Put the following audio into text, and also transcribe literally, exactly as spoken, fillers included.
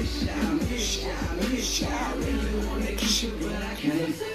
miss you, I miss you, I miss you. I really wanna kiss you, but I can't.